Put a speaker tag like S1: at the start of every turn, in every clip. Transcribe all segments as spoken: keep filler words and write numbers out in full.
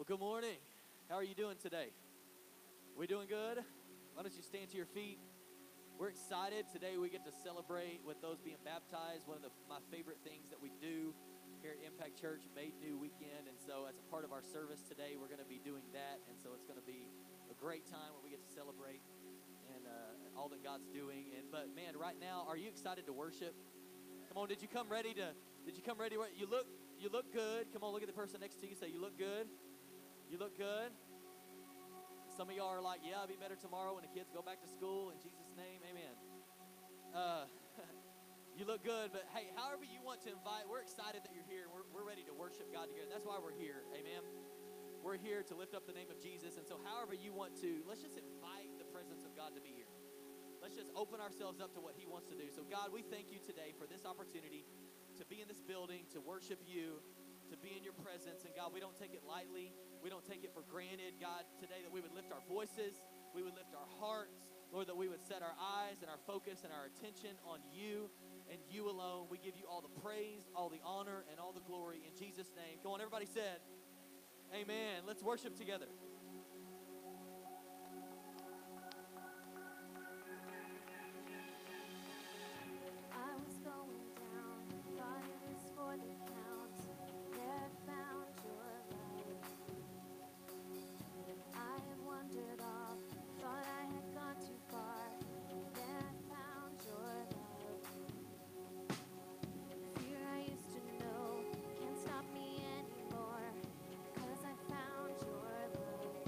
S1: good morning. How are you doing today? We doing good? Why don't you stand to your feet? We're excited. Today we get to celebrate with those being baptized, one of the, my favorite things that we do here at Impact Church, Made New Weekend. And so as a part of our service today, we're going to be doing that. And so it's going to be a great time when we get to celebrate and uh, all that God's doing. And But man, right now, are you excited to worship? Come on, did you come ready to, did you come ready? You look, you look good. Come on, look at the person next to you. Say, you look good. You look good. Some of y'all are like, yeah, I'll be better tomorrow when the kids go back to school. In Jesus' name, amen. Uh, you look good, but hey, however you want to invite, we're excited that you're here. We're, we're ready to worship God together. That's why we're here, amen. We're here to lift up the name of Jesus. And so however you want to, let's just invite the presence of God to be here. Let's just open ourselves up to what he wants to do. So God, we thank you today for this opportunity to be in this building, to worship you, to be in your presence. And God, we don't take it lightly. We don't take it for granted, God, today that we would lift our voices, we would lift our hearts, Lord, that we would set our eyes and our focus and our attention on you and you alone. We give you all the praise, all the honor, and all the glory in Jesus' name. Come on, everybody said, amen. Let's worship together.
S2: I was going down, thought it was for the count, there found your love. I had wandered off, thought I had gone too far, then found your love. Fear I used to know can't stop me anymore, 'cause I found your love.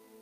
S2: Yes,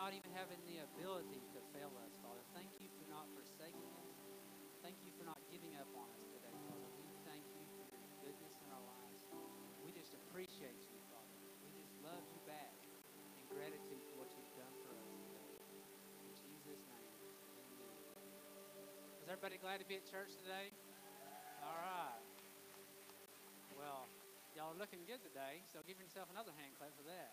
S3: not even having the ability to fail us, Father. Thank you for not forsaking us. Thank you for not giving up on us today, Father. We thank you for your goodness in our lives. We just appreciate you, Father. We just love you back in gratitude for what you've done for us today. In Jesus' name, amen. Is everybody glad to be at church today? All right. Well, y'all are looking good today, so give yourself another hand clap for that.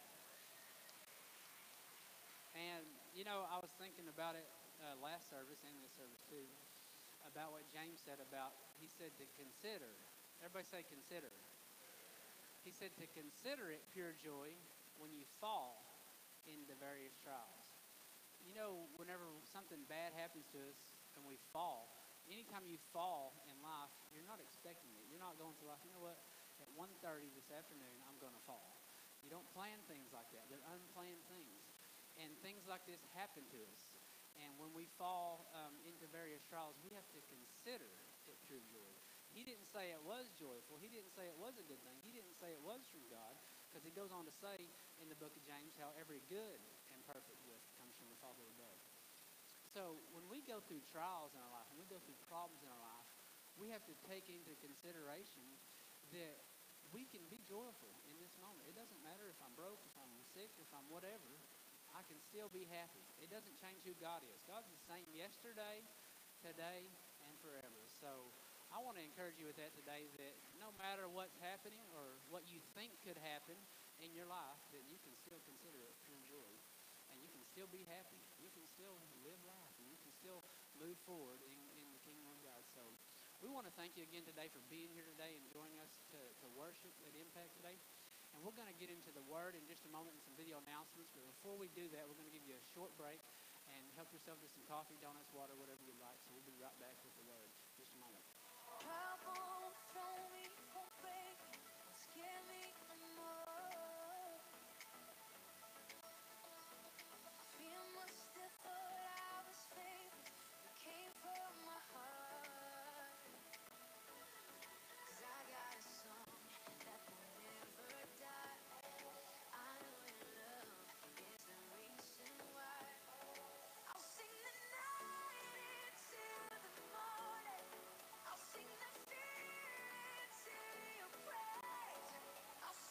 S3: And, you know, I was thinking about it uh, last service and this service too, about what James said about, he said to consider. Everybody say consider. He said to consider it pure joy when you fall into various trials. You know, whenever something bad happens to us and we fall, anytime you fall in life, you're not expecting it. You're not going through life, you know what, at one thirty this afternoon, I'm going to fall. You don't plan things like that. They're unplanned things. And things like this happen to us. And when we fall um, into various trials, we have to consider it pure joy. He didn't say it was joyful. He didn't say it was a good thing. He didn't say it was from God, because he goes on to say in the book of James how every good and perfect gift comes from the Father above. So when we go through trials in our life, when we go through problems in our life, we have to take into consideration that we can be joyful in this moment. It doesn't matter if I'm broke, if I'm sick, if I'm whatever. I can still be happy. It doesn't change who God is. God's the same yesterday, today, and forever. So I want to encourage you with that today, that no matter what's happening or what you think could happen in your life, that you can still consider it pure joy. And you can still be happy. You can still live life. And you can still move forward in, in the kingdom of God. So we want to thank you again today for being here today and joining us to, to worship at Impact today. And we're going to get into the Word in just a moment and some video announcements. But before we do that, we're going to give you a short break and help yourself to some coffee, donuts, water, whatever you'd like. So we'll be right back with the Word in just a moment.
S4: I won't throw me, won't break me, won't scare me no more. Fear must have thought I was fake. You came from my heart. 'Cause I got a song that will never die. I know your love is the reason why. I'll sing the night into the morning. I'll sing the fear into your praise. I'll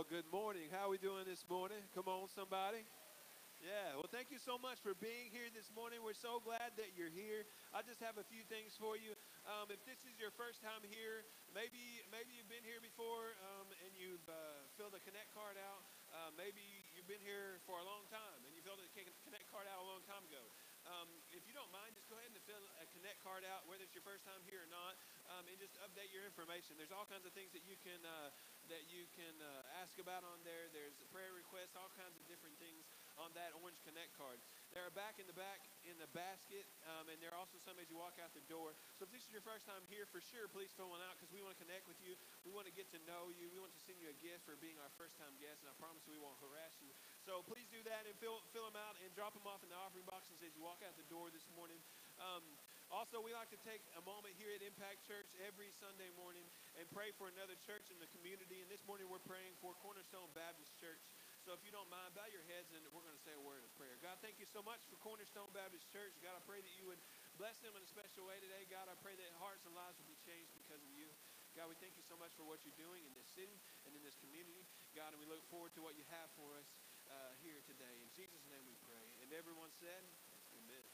S5: Well, good morning. How are we doing this morning? Come on, somebody. Yeah, well, thank you so much for being here this morning. We're so glad that you're here. I just have a few things for you. Um, if this is your first time here, maybe maybe you've been here before um, and you've uh, filled a Connect card out. Uh, maybe you've been here for a long time and you filled a Connect card out a long time ago. Um, if you don't mind, just go ahead and fill a Connect card out, whether it's your first time here or not, um, and just update your information. There's all kinds of things that you can uh, that you can uh, ask about on there. There's prayer requests, all kinds of different things on that orange Connect card. There are back in the back in the basket, um, and there are also some as you walk out the door. So if this is your first time here, for sure, please fill one out because we want to connect with you. We want to get to know you. We want to send you a gift for being our first-time guest, and I promise we won't harass you. So please do that and fill, fill them out and drop them off in the offering boxes as you walk out the door this morning. Um, also, we like to take a moment here at Impact Church every Sunday morning and pray for another church in the community. And this morning we're praying for Cornerstone Baptist Church. So if you don't mind, bow your heads and we're going to say a word of prayer. God, thank you so much for Cornerstone Baptist Church. God, I pray that you would bless them in a special way today. God, I pray that hearts and lives will be changed because of you. God, we thank you so much for what you're doing in this city and in this community. God, and we look forward to what you have for us uh, here today. In Jesus' name we pray. And everyone said, amen.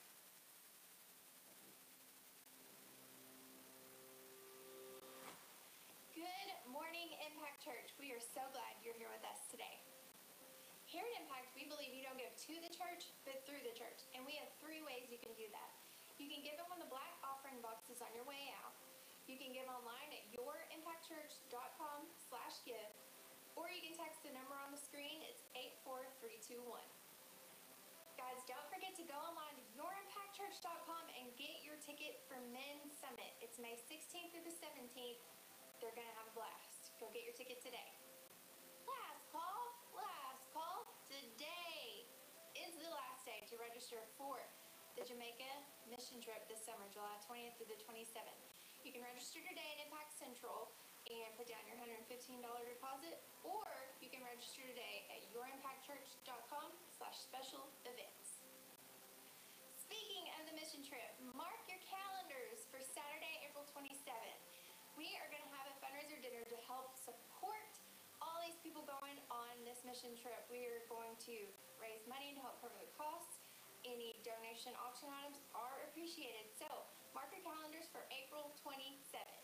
S6: Good morning, Impact Church. We are so glad you're here with us today. Here at Impact, we believe you don't give to the church, but through the church. And we have three ways you can do that. You can give them on the black offering boxes on your way out. You can give online at yourimpactchurch.com slash give. Or you can text the number on the screen. It's eight four three two one. Guys, don't forget to go online to your impact church dot com and get your ticket for Men's Summit. It's May sixteenth through the seventeenth. They're going to have a blast. Go get your ticket today. Last call, last call. Today is the last day to register for the Jamaica mission trip this summer, July twentieth through the twenty-seventh. You can register today at Impact Central and put down your one hundred fifteen dollars deposit, or you can register today at yourimpactchurch.com slash special events. Speaking of the mission trip, mark your calendars for Saturday, April twenty-seventh. We are going to have a fundraiser dinner to help support all these people going on this mission trip. We are going to raise money to help cover the costs. Any donation auction items are appreciated. So mark your calendars for April twenty-seventh.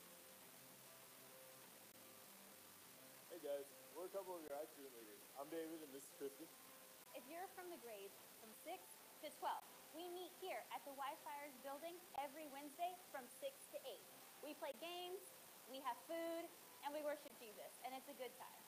S7: Hey guys, we're a couple of your I student leaders. I'm David and this is Christy.
S2: If you're from the grades from six to twelve, we meet here at the Wi-Fiers building every Wednesday from six to eight. We play games, we have food, and we worship Jesus, and it's a good time.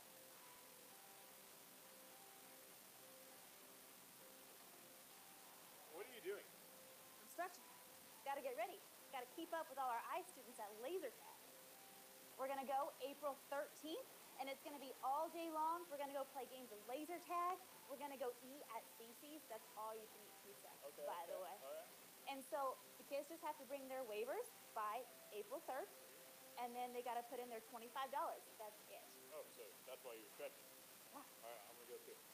S7: What are you doing?
S2: I'm stretching. Gotta get ready. Gotta keep up with all our I students at laser tag. We're gonna go April thirteenth, and it's gonna be all day long. We're gonna go play games of laser tag. We're gonna go eat at Cece's. That's all you can eat pizza,
S7: Okay,
S2: by
S7: okay,
S2: the way.
S7: all right.
S2: And so the kids just have to bring their waivers by April third, and then they got to put in their twenty-five dollars. That's it.
S7: Oh, so that's why you're stretching.
S2: Yeah.
S7: All right, I'm gonna go too.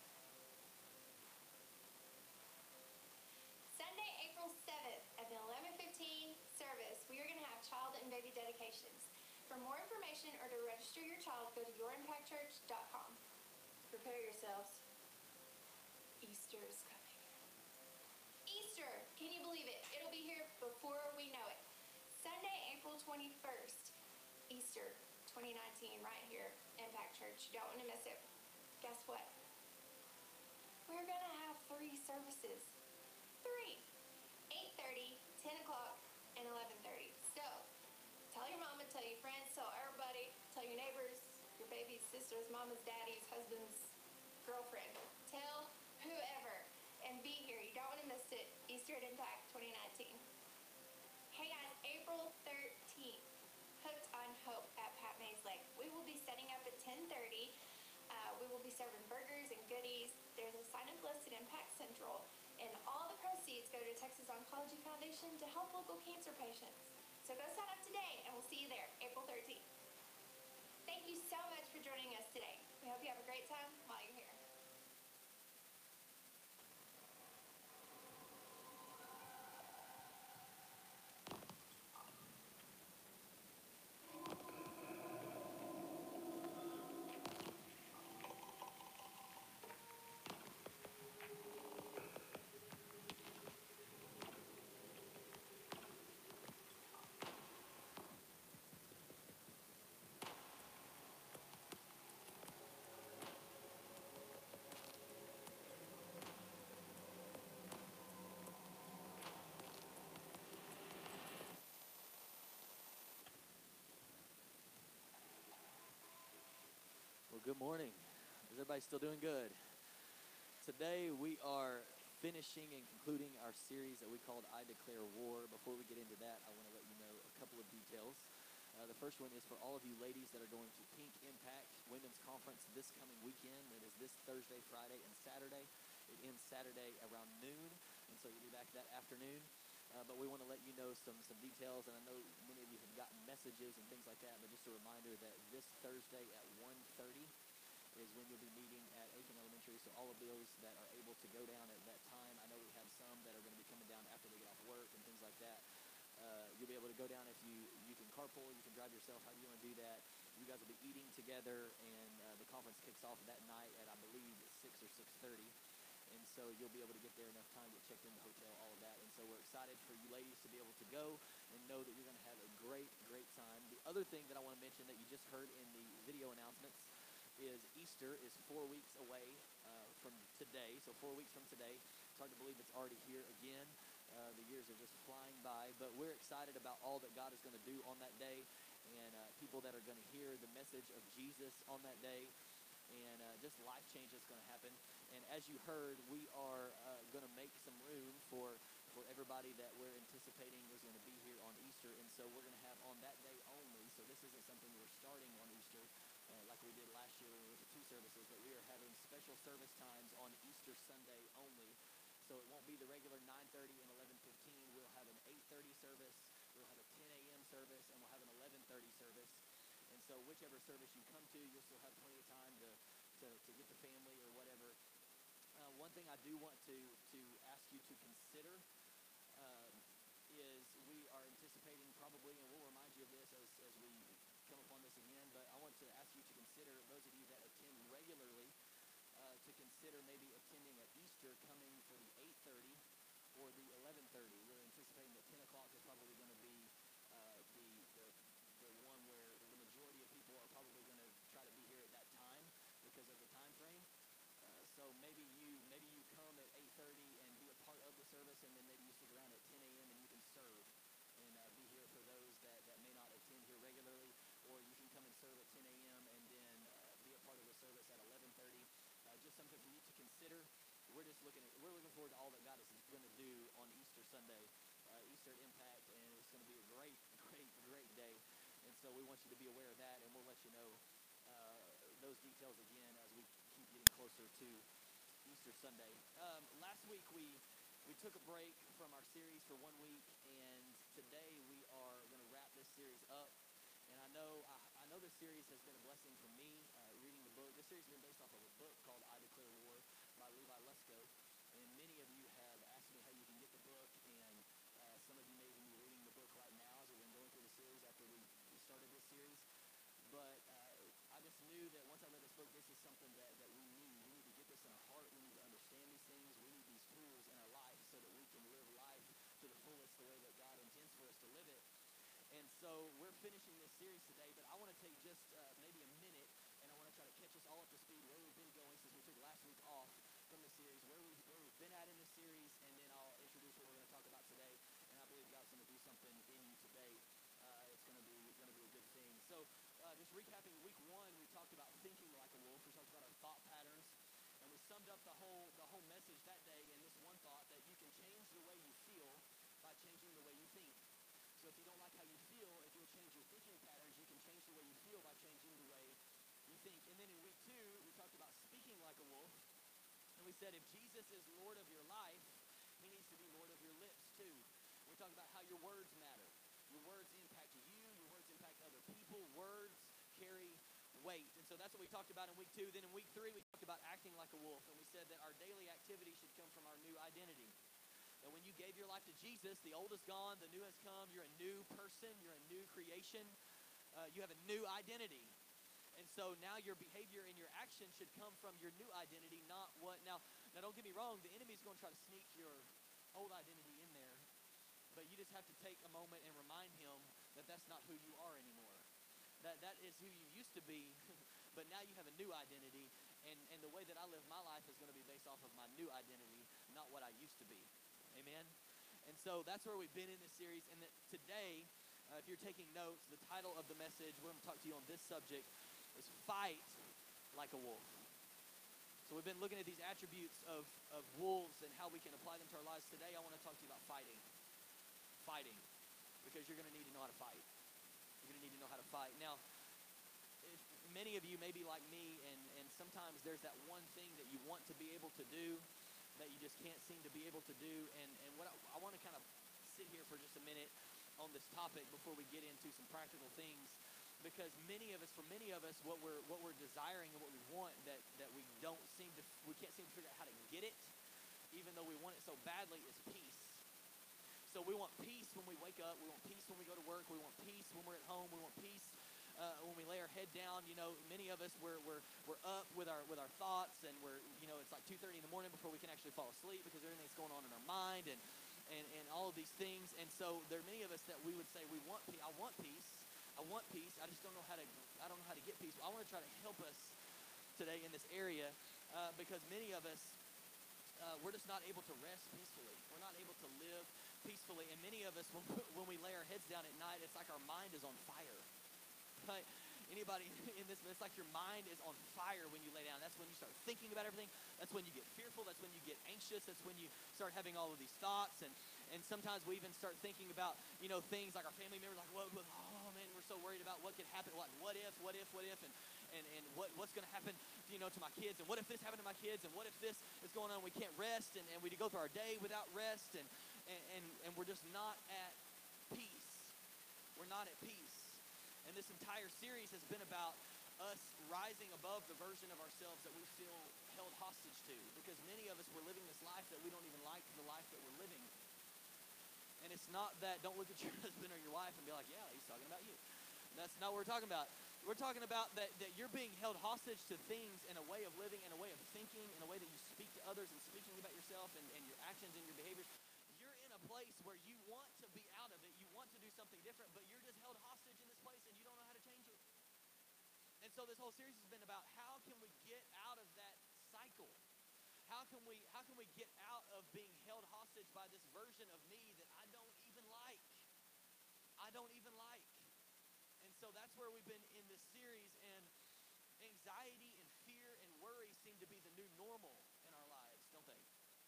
S6: Sunday, April seventh at the eleven fifteen service, we are going to have child and baby dedications. For more information or to register your child, go to yourimpactchurch dot com. Prepare yourselves. Easter is coming. Easter, can you believe it? It'll be here before we know it. Sunday, April twenty-first, Easter twenty nineteen, right here, Impact Church. You don't want to miss it. Guess what? We're going to have three services. Three. eight thirty, ten o'clock, and eleven thirty. So, tell your mama, tell your friends, tell everybody, tell your neighbors, your baby's sisters, mama's, daddy's, husband's, girlfriend. Tell whoever. And be here. You don't want to miss it. Easter at Impact twenty nineteen. Hey guys, April thirteenth, Hooked on Hope at Pat May's Lake. We will be setting up at ten thirty. Uh, we will be serving burgers and goodies. There's a sign-up list at Impact Central. And all the proceeds go to Texas Oncology Foundation to help local cancer patients. So go sign up today, and we'll see you there, April thirteenth. Thank you so much for joining us today. We hope you have a great time while you're here.
S1: Good morning. Is everybody still doing good? Today we are finishing and concluding our series that we called I Declare War. Before we get into that, I want to let you know a couple of details. Uh, the first one is for all of you ladies that are going to Pink Impact Women's Conference this coming weekend. It is this Thursday, Friday, and Saturday. It ends Saturday around noon, and so you'll be back that afternoon. Uh, but we want to let you know some some details, and I know many of you have gotten messages and things like that, but just a reminder that this Thursday at one thirty is when you'll be meeting at Aiken Elementary, so all of those that are able to go down at that time, I know we have some that are going to be coming down after they get off work and things like that. Uh, you'll be able to go down if you, you can carpool, you can drive yourself, however you want to do that. You guys will be eating together, and uh, the conference kicks off that night at, I believe, six or six thirty. And so you'll be able to get there enough time to get checked in the hotel, all of that. And so we're excited for you ladies to be able to go and know that you're going to have a great, great time. The other thing that I want to mention that you just heard in the video announcements is Easter is four weeks away uh, from today. So four weeks from today. It's hard to believe it's already here again. Uh, the years are just flying by. But we're excited about all that God is going to do on that day, and uh, people that are going to hear the message of Jesus on that day. And uh, just life change is going to happen. And as you heard, we are uh, going to make some room for for everybody that we're anticipating is going to be here on Easter. And so we're going to have on that day only. So this isn't something we're starting on Easter uh, like we did last year when we went to two services, but we are having special service times on Easter Sunday only. So it won't be the regular nine thirty and eleven fifteen. We'll have an eight thirty service, we'll have a ten a.m. service, and we'll have an eleven thirty service. And so whichever service you come to, you'll still have plenty of time to, to, to get the family or whatever. Uh, one thing I do want to, to ask you to consider um, is we are anticipating probably, and we'll remind you of this as, as we come upon this again, but I want to ask you to consider, those of you that attend regularly, uh, to consider maybe attending at Easter, coming for the eight thirty or the eleven thirty. We're anticipating that ten o'clock is probably going to be uh, the, the the one where the majority of people are probably going to try to be here at that time because of the time frame. Uh, so maybe you maybe you come at eight thirty and be a part of the service, and then maybe you stick around at ten a.m. and you can serve and uh, be here for those that, that may not attend here regularly, or you can come and serve at ten a.m. and then uh, be a part of the service at eleven thirty. Uh, just something for you to consider. We're just looking at we're looking forward to all that God is going to do on Easter Sunday, uh, Easter at Impact, and it's going to be a great, great, great day. And so we want you to be aware of that, and we'll let you know uh, those details again as we keep getting closer to Easter Sunday. Um, last week we we took a break from our series for one week, and today we are going to wrap this series up. And I know I, I know this series has been a blessing for me, uh, reading the book. This series has been based off of a book called I Declare War by Levi Lesko. And many of you have asked me how you can get the book, and uh, some of you may even be reading the book right now as we've been going through the series after we, we started this series. But uh, I just knew that once I read this book, this is something that, that we need. We need to get this in our heart. We need to understand these things. We need these tools in our life so that we can live life to the fullest the way that God intends for us to live it. And so we're finishing this series today, but I want to take just uh, maybe a minute, and I want to try to catch us all up to speed where we've been going since we took last week off from the series, where, we, where we've been at in the series, and then I'll introduce what we're going to talk about today. And I believe God's going to do something in you today. Uh, it's going to be going to be a good thing. So uh, just recapping week one, we talked about thinking like a wolf. We talked about our thought patterns, and we summed up the whole the whole message that day in this one thought that you can change the way you feel by changing the way you think. So if you don't like how you feel, if you'll change your thinking patterns, you can change the way you feel by changing the way you think. And then in week two, we talked about speaking like a wolf. And we said if Jesus is Lord of your life, he needs to be Lord of your lips too. We talked about how your words matter. Your words impact you. Your words impact other people. Words carry weight. And so that's what we talked about in week two. Then in week three, we talked about acting like a wolf. And we said that our daily activity should come from our new identity. That when you gave your life to Jesus, the old is gone, the new has come. You're a new person. You're a new creation. Uh, you have a new identity. And so now your behavior and your action should come from your new identity, not what. Now, now don't get me wrong. The enemy's going to try to sneak your old identity in there. But you just have to take a moment and remind him that that's not who you are anymore. That that is who you used to be, but now you have a new identity. And, and the way that I live my life is going to be based off of my new identity, not what I used to be. Amen? And so that's where we've been in this series. And that today, uh, if you're taking notes, the title of the message, we're going to talk to you on this subject, is Fight like a wolf. So we've been looking at these attributes of, of wolves and how we can apply them to our lives. Today I want to talk to you about fighting. Fighting. Because you're going to need to know how to fight. You're going to need to know how to fight. Now, if many of you may be like me, and, and sometimes there's that one thing that you want to be able to do that you just can't seem to be able to do. And, and what I, I want to kind of sit here for just a minute on this topic before we get into some practical things. Because many of us, for many of us, what we're what we're desiring and what we want that, that we don't seem to, we can't seem to figure out how to get it, even though we want it so badly, is peace. So we want peace when we wake up. We want peace when we go to work. We want peace when we're at home. We want peace uh, when we lay our head down. You know, many of us we're we're we're up with our with our thoughts, and we're you know it's like two thirty in the morning before we can actually fall asleep because everything's going on in our mind and and and all of these things. And so there are many of us that we would say we want peace. I want peace. I want peace. I just don't know how to. I don't know how to get peace. I want to try to help us today in this area uh, because many of us uh, we're just not able to rest peacefully. We're not able to live peacefully, and many of us, when when we lay our heads down at night, it's like our mind is on fire. Right? Anybody in this? It's like your mind is on fire when you lay down. That's when you start thinking about everything. That's when you get fearful. That's when you get anxious. That's when you start having all of these thoughts, and and sometimes we even start thinking about you know things like our family members, like what, what oh man, we're so worried about what could happen. What what if? What if? What if? And and and what what's going to happen? You know, to my kids, and what if this happened to my kids, and what if this is going on? We can't rest, and, and we go through our day without rest, and, and and and we're just not at peace. We're not at peace. And this entire series has been about us rising above the version of ourselves that we feel held hostage to. Because many of us, we're living this life that we don't even like the life that we're living. And it's not that, don't look at your husband or your wife and be like, yeah, he's talking about you. That's not what we're talking about. We're talking about that, that you're being held hostage to things in a way of living, in a way of thinking, in a way that you speak to others and speaking about yourself and, and your actions and your behaviors. You're in a place where you want to be out of it. You want to do something different, but you're just held hostage in this place and you don't know how to change it. And so this whole series has been about how can we get out of that cycle? How can we how can we get out of being held hostage by this version of me that I don't even like? I don't even like. And so that's where we've been in this series, and anxiety and fear and worry seem to be the new normal in our lives, don't they?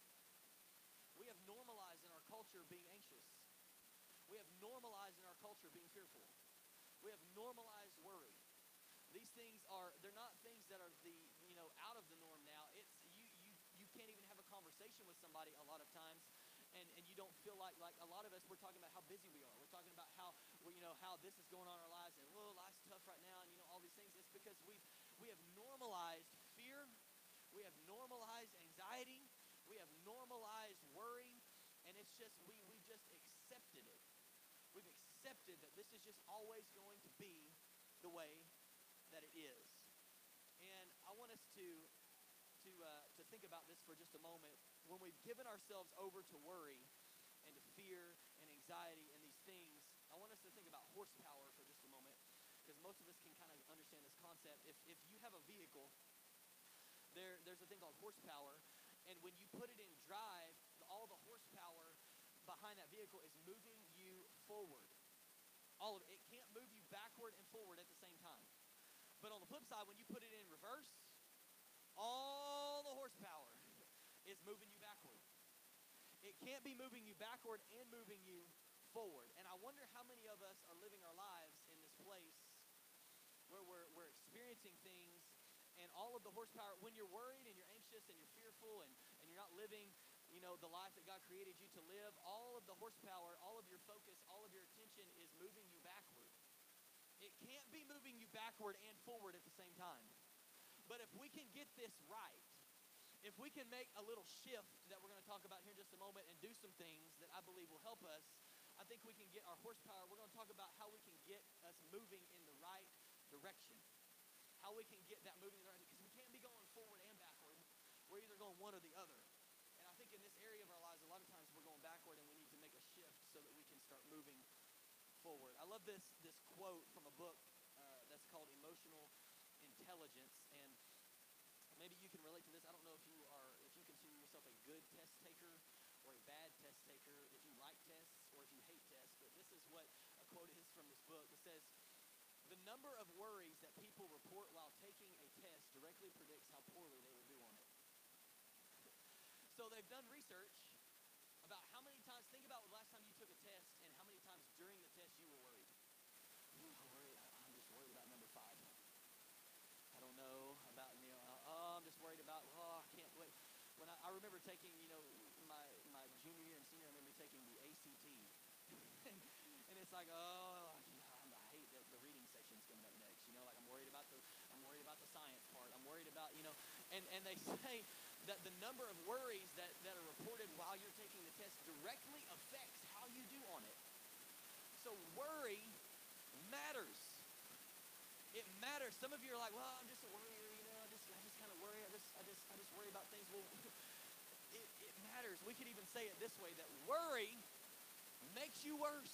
S1: We have normalized in our culture being anxious. We have normalized in our culture being fearful. We have normalized worry. These things are, they're not things that are the, you know, out of the norm now. It's, you you you can't even have a conversation with somebody a lot of times, and, and you don't feel like, like a lot of us, we're talking about how busy we are. We're talking about how, you know, how this is going on in our lives, and, whoa, life's tough right now, and, you know, all these things. It's because we've, we have normalized fear. We have normalized anxiety. We have normalized worry, and it's just, we, we just accepted it. We've accepted that this is just always going to be the way that it is. And I want us to to uh, to think about this for just a moment. When we've given ourselves over to worry and to fear and anxiety and these things, I want us to think about horsepower for just a moment, because most of us can kind of understand this concept. If if you have a vehicle, there there's a thing called horsepower, and when you put it in drive, all the horsepower behind that vehicle is moving you forward. All of it. It can't move you backward and forward at the same time. But on the flip side, when you put it in reverse, all the horsepower is moving you backward. It can't be moving you backward and moving you forward. And I wonder how many of us are living our lives in this place where we're, we're experiencing things, and all of the horsepower, when you're worried and you're anxious and you're fearful and, and you're not living, you know, the life that God created you to live, all of the horsepower, all of your focus, all of your attention is moving you backward. It can't be moving you backward and forward at the same time. But if we can get this right, if we can make a little shift that we're going to talk about here in just a moment and do some things that I believe will help us, I think we can get our horsepower. We're going to talk about how we can get us moving in the right direction. How we can get that moving in the right direction. Because we can't be going forward and backward. We're either going one or the other. And I think in this area of our lives, a lot of times we're going backward and we need to make a shift so that we can start moving forward. I love this this quote from a book uh, that's called Emotional Intelligence, and maybe you can relate to this. I don't know if you are if you consider yourself a good test taker or a bad test taker, if you like tests or if you hate tests, but this is what a quote is from this book. It says, "The number of worries that people report while taking a test directly predicts how poorly they will do on it. So they've done research about how many times, think about the last time you took a test and how many times during the test you were worried. Ooh, I worry, I'm just worried about number five. I don't know about, you know, oh, I'm just worried about, oh, I can't wait. When I, I remember taking, you know, my, my junior year and senior, I remember taking the A C T. And it's like, oh, I hate that the reading section's coming up next. You know, like I'm worried about the, I'm worried about the science part. I'm worried about, you know, and, and they say that the number of worries that, that are reported while you're taking the test directly affects how you do on it. So worry matters. It matters. Some of you are like, well, I'm just a worrier, you know, I just I just kind of worry. I just I just I just worry about things. Well, it, it matters. We could even say it this way, that worry makes you worse.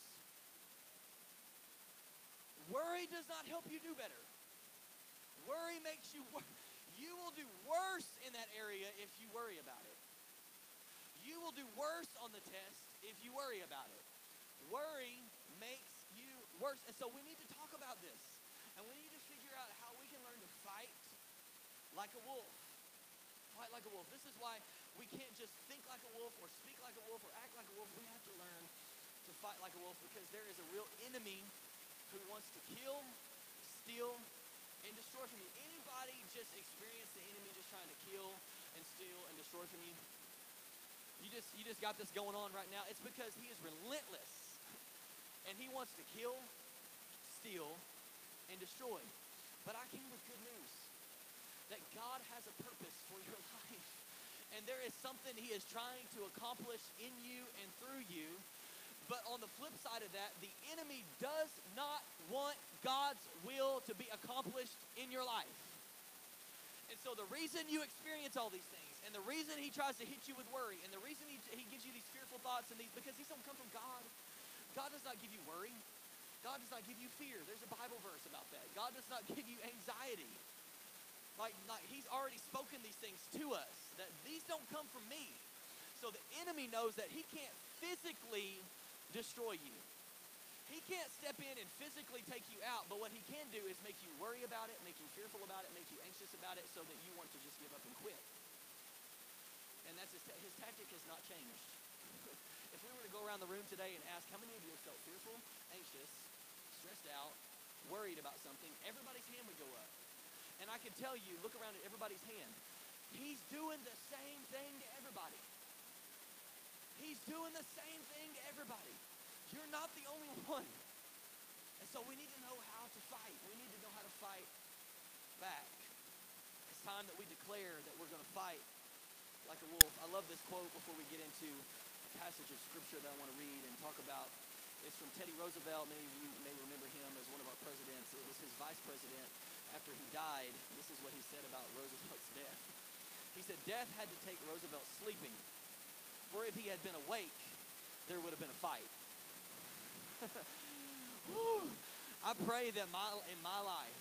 S1: Worry does not help you do better. Worry makes you worse. You will do worse in that area if you worry about it. You will do worse on the test if you worry about it. Worry makes you worse. And so we need to talk about this. And we need to figure out how we can learn to fight like a wolf. Fight like a wolf. This is why we can't just think like a wolf or speak like a wolf or act like a wolf. We have to learn to fight like a wolf because there is a real enemy who wants to kill, steal, and destroy from you. Anybody just experience the enemy just trying to kill and steal and destroy from you? You just, you just got this going on right now. It's because he is relentless. And he wants to kill, steal, and destroy. But I came with good news. That God has a purpose for your life. And there is something he is trying to accomplish in you and through you. But on the flip side of that, the enemy does not want God's will to be accomplished in your life. And so the reason you experience all these things, and the reason he tries to hit you with worry, and the reason he, he gives you these fearful thoughts, and these, because these don't come from God. God does not give you worry. God does not give you fear. There's a Bible verse about that. God does not give you anxiety. Like, like he's already spoken these things to us, that these don't come from me. So the enemy knows that he can't physically destroy you. He can't step in and physically take you out, but what he can do is make you worry about it, make you fearful about it, make you anxious about it, so that you want to just give up and quit. And that's his, ta- his tactic has not changed. If we were to go around the room today and ask how many of you have felt fearful, anxious, stressed out, worried about something, everybody's hand would go up. And I can tell you, look around at everybody's hand. He's doing the same thing to everybody. He's doing the same thing to everybody. You're not the only one. And so we need to know how to fight. We need to know how to fight back. It's time that we declare that we're going to fight like a wolf. I love this quote before we get into a passage of scripture that I want to read and talk about. It's from Teddy Roosevelt. Many of you may remember him as one of our presidents. It was his vice president. After he died, this is what he said about Roosevelt's death. He said, death had to take Roosevelt sleeping, for if he had been awake, there would have been a fight. I pray that my in my life,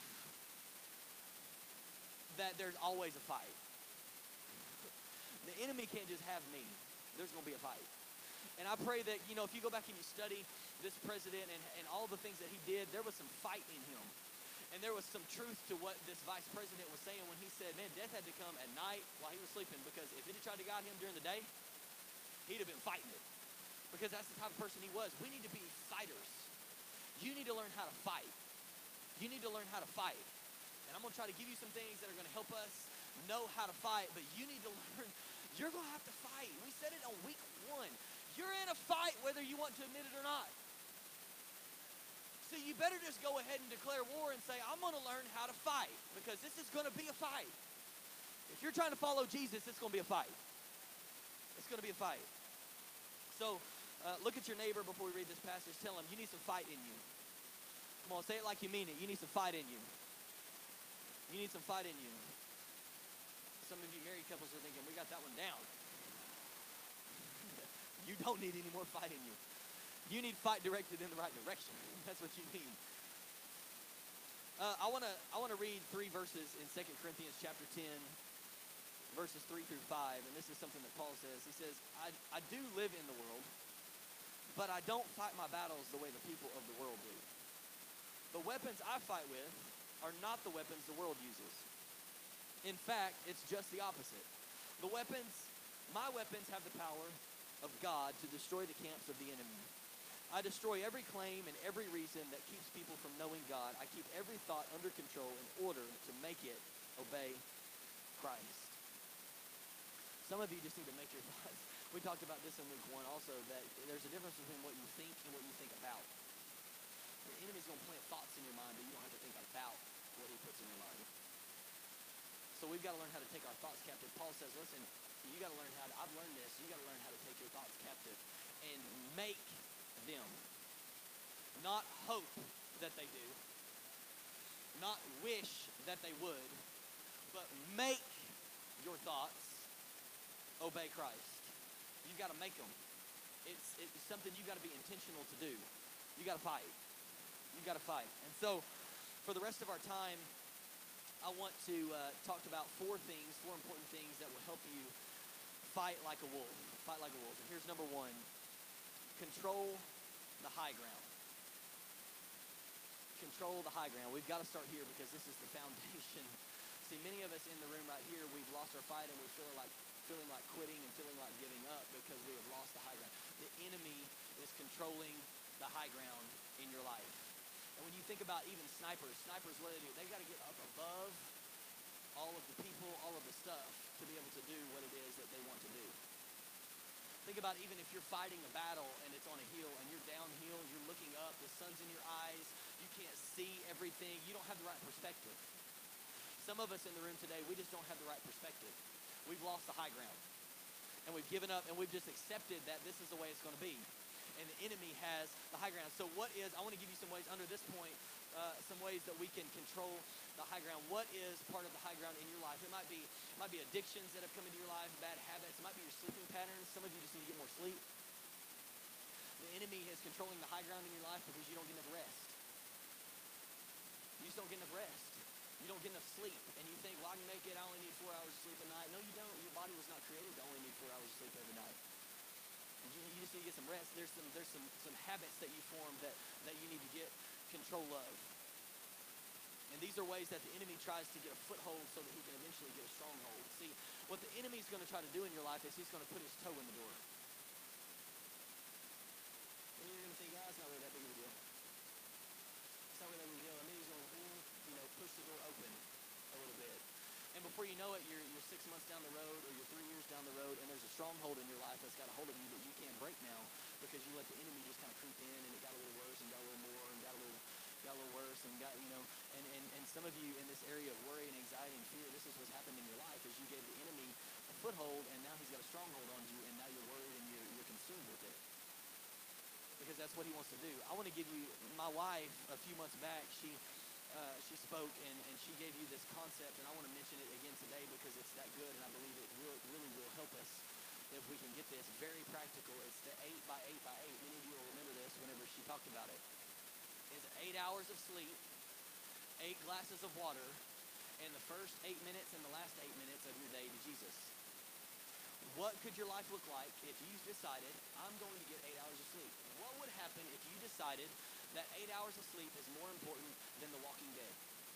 S1: that there's always a fight. The enemy can't just have me. There's going to be a fight. And I pray that, you know, if you go back and you study this president and, and all the things that he did, there was some fight in him. And there was some truth to what this vice president was saying when he said, man, death had to come at night while he was sleeping, because if it had tried to get him during the day, he'd have been fighting it. Because that's the type of person he was. We need to be fighters. You need to learn how to fight. You need to learn how to fight. And I'm going to try to give you some things that are going to help us know how to fight, but you need to learn, you're going to have to fight. We said it on week one. You're in a fight whether you want to admit it or not. So you better just go ahead and declare war and say, I'm going to learn how to fight, because this is going to be a fight. If you're trying to follow Jesus, it's going to be a fight. It's going to be a fight. So uh, look at your neighbor before we read this passage. Tell him, you need some fight in you. Come on, say it like you mean it. You need some fight in you. You need some fight in you. Some of you married couples are thinking, we got that one down. You don't need any more fight in you. You need fight directed in the right direction. That's what you need. Uh, I want to I want to read three verses in Second Corinthians chapter ten, verses three through five, and this is something that Paul says. He says, I, I do live in the world, but I don't fight my battles the way the people of the world do. The weapons I fight with are not the weapons the world uses. In fact, it's just the opposite. The weapons, my weapons have the power of God to destroy the camps of the enemy. I destroy every claim and every reason that keeps people from knowing God. I keep every thought under control in order to make it obey Christ. Some of you just need to make your thoughts. We talked about this in week one also, that there's a difference between what you think and what you think about. The enemy's going to plant thoughts in your mind, but you don't have to think about what he puts in your mind. So we've got to learn how to take our thoughts captive. Paul says, listen, you got to learn how to, I've learned this, you got to learn how to take your thoughts captive and make them. Not hope that they do, not wish that they would, but make your thoughts obey Christ. You've got to make them. It's, it's something you've got to be intentional to do. You got to fight. You got to fight. And so, for the rest of our time, I want to uh, talk about four things, four important things that will help you fight like a wolf. Fight like a wolf. And here's number one. Control the high ground. Control the high ground. We've got to start here because this is the foundation. See, many of us in the room right here, we've lost our fight and we're feeling like feeling like quitting and feeling like giving up because we have lost the high ground. The enemy is controlling the high ground in your life. And when you think about even snipers, snipers, what do they do? They got to get up above all of the people, all of the stuff to be able to do what it is that they want to do. Think about even if you're fighting a battle and it's on a hill and you're downhill, you're looking up, the sun's in your eyes, you can't see everything, you don't have the right perspective. Some of us in the room today, we just don't have the right perspective. We've lost the high ground. And we've given up and we've just accepted that this is the way it's going to be. And the enemy has the high ground. So what is, I want to give you some ways under this point, uh, some ways that we can control the high ground. What is part of the high ground in your life? It might be, it might be addictions that have come into your life, bad habits. It might be your sleeping patterns. Some of you just need to get more sleep. The enemy is controlling the high ground in your life because you don't get enough rest. You just don't get enough rest. You don't get enough sleep, and you think, well, I can make it, I only need four hours of sleep a night. No, you don't. Your body was not created to only need four hours of sleep every night. You, you just need to get some rest. There's some there's some, some habits that you form that, that you need to get control of. And these are ways that the enemy tries to get a foothold so that he can eventually get a stronghold. See, what the enemy's going to try to do in your life is he's going to put his toe in the door. And you're going to think, ah, it's not really that big of a deal. It's not really that big of a deal. I mean, he's going to, you know, push the door open a little bit. And before you know it, you're, you're six months down the road or you're three years down the road and there's a stronghold in your life that's got a hold of you that you can't break now because you let the enemy just kind of creep in and it got a little worse and got a little more and got a little got a little worse and got, you know, and, and, and some of you in this area of worry and anxiety and fear, this is what's happened in your life is you gave the enemy a foothold and now he's got a stronghold on you and now you're worried and you're, you're consumed with it. Because that's what he wants to do. I want to give you, my wife, a few months back, she uh, she spoke and, and she gave you this concept, and I want to mention it again today because it's that good, and I believe it will, really will help us if we can get this. Very practical. It's the eight by eight by eight. Many of you will remember this whenever she talked about it. It's eight hours of sleep, eight glasses of water, and the first eight minutes and the last eight minutes of your day to Jesus. What could your life look like if you decided, I'm going to get eight hours of sleep? What would happen if you decided that eight hours of sleep is more important than the walking dead?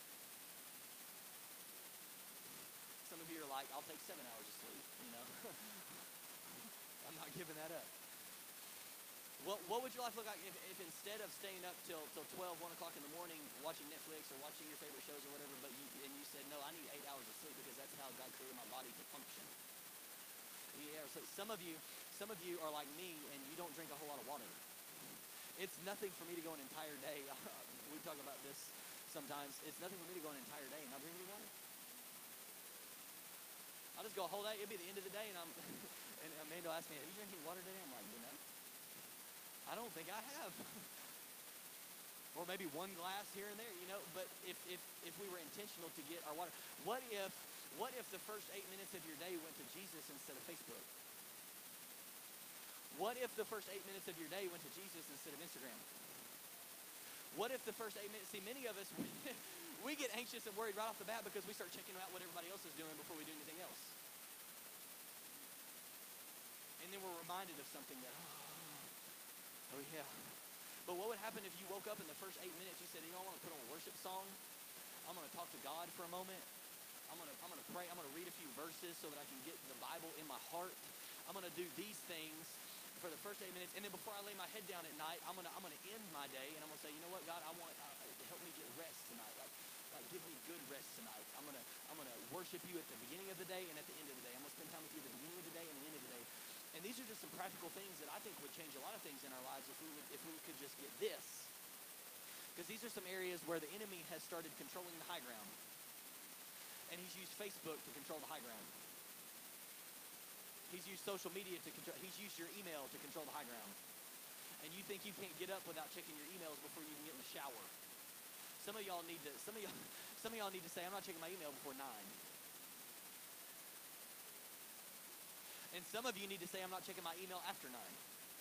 S1: Some of you are like, I'll take seven hours of sleep, you know. I'm not giving that up. What, what would your life look like if, if instead of staying up till, till twelve, one o'clock in the morning, watching Netflix or watching your favorite shows or whatever, but you, and you said, no, I need eight hours of sleep because that's how God created my body to function. Yeah, so some of you, some of you are like me and you don't drink a whole lot of water. It's nothing for me to go an entire day. We talk about this sometimes. It's nothing for me to go an entire day and not drink any water. I'll just go a whole day. It'll be the end of the day and I'm, and Amanda will ask me, have you drinking water today? I'm like, you know, I don't think I have. Or maybe one glass here and there, you know. But if, if, if we were intentional to get our water, what if What if the first eight minutes of your day went to Jesus instead of Facebook? What if the first eight minutes of your day went to Jesus instead of Instagram? What if the first eight minutes, see, many of us, we get anxious and worried right off the bat because we start checking out what everybody else is doing before we do anything else. And then we're reminded of something that, oh, oh yeah. But what would happen if you woke up in the first eight minutes, you said, you know, I want to put on a worship song. I'm going to talk to God for a moment. I'm gonna I'm gonna pray. I'm gonna read a few verses so that I can get the Bible in my heart. I'm gonna do these things for the first eight minutes, and then before I lay my head down at night, I'm gonna I'm gonna end my day, and I'm gonna say, you know what, God, I want uh, help me get rest tonight. Like, like give me good rest tonight. I'm gonna I'm gonna worship you at the beginning of the day and at the end of the day. I'm gonna spend time with you at the beginning of the day and the end of the day. And these are just some practical things that I think would change a lot of things in our lives if we would, if we could just get this. Because these are some areas where the enemy has started controlling the high ground. And he's used Facebook to control the high ground. He's used social media to control, he's used your email to control the high ground. And you think you can't get up without checking your emails before you can get in the shower. Some of y'all need to, some of y'all, some of y'all need to say, I'm not checking my email before nine. And some of you need to say, I'm not checking my email after nine.